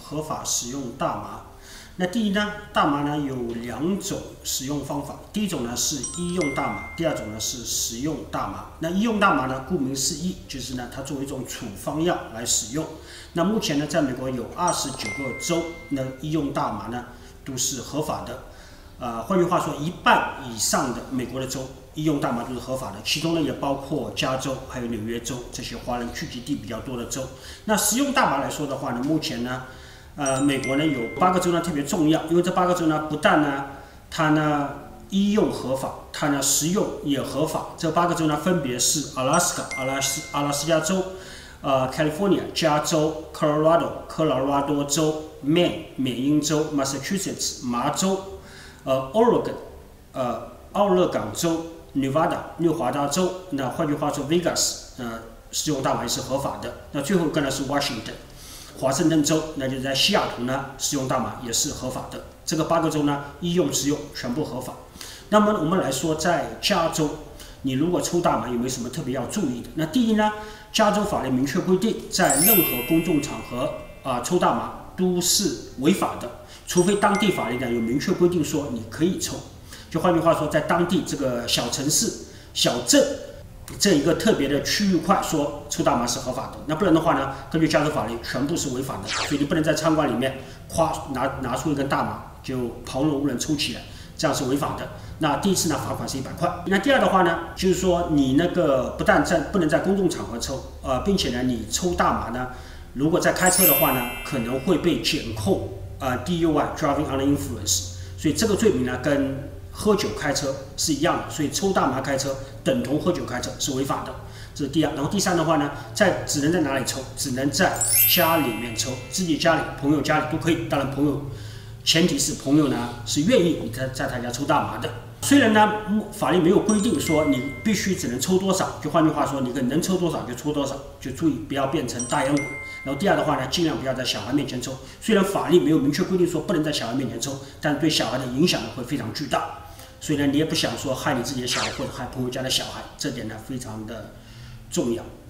合法使用大麻。那第一呢，大麻呢有2种使用方法，第一种呢是医用大麻，第二种呢是食用大麻。那医用大麻呢，顾名思义，就是呢它作为一种处方药来使用。那目前呢，在美国有29个州，那医用大麻呢都是合法的。换句话说，1半以上的美国的州医用大麻都是合法的，其中呢也包括加州还有纽约州这些华人聚集地比较多的州。那食用大麻来说的话呢，目前呢，美国呢有8个州呢特别重要，因为这8个州呢不但呢它呢医用合法，它呢食用也合法。这8个州呢分别是阿拉斯加州、California 加州、科罗拉多州、Maine 缅因州、Massachusetts 麻州、Oregon 奥勒冈州、Nevada 内华达州。那换句话说 ，Vegas 食用大麻也是合法的。那最后一个呢是 Washington 华盛顿州，那就在西雅图呢食用大麻也是合法的。这个8个州呢医用食用全部合法。那么我们来说，在加州，你如果抽大麻有没有什么特别要注意的？那第一呢，加州法律明确规定，在任何公众场合抽大麻都是违法的，除非当地法律呢有明确规定说你可以抽。就换句话说，在当地这个小城市、小镇这一个特别的区域块说抽大麻是合法的，那不然的话呢，根据加州法律全部是违法的，所以你不能在餐馆里面拿出一根大麻就旁若无人抽起来，这样是违法的。那第一次呢罚款是100块。那第二的话呢，就是说你那个不但不能在公众场合抽，并且呢你抽大麻呢，如果在开车的话呢，可能会被检控DUI driving under influence， 所以这个罪名呢跟喝酒开车是一样的，所以抽大麻开车等同喝酒开车是违法的，这是第二。然后第三的话呢，只能在哪里抽？只能在家里面抽，自己家里、朋友家里都可以。当然，朋友前提是朋友呢是愿意你在他家抽大麻的。虽然呢法律没有规定说你必须只能抽多少，就换句话说，你能抽多少就抽多少，就注意不要变成大烟鬼。然后第二的话呢，尽量不要在小孩面前抽。虽然法律没有明确规定说不能在小孩面前抽，但对小孩的影响会非常巨大。所以呢，你也不想说害你自己的小孩或者害朋友家的小孩，这点呢非常的重要。